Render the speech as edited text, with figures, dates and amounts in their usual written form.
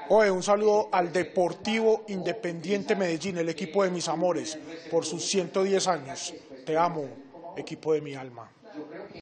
Oye, un saludo al Deportivo Independiente Medellín, el equipo de mis amores, por sus 110 años. Te amo, equipo de mi alma.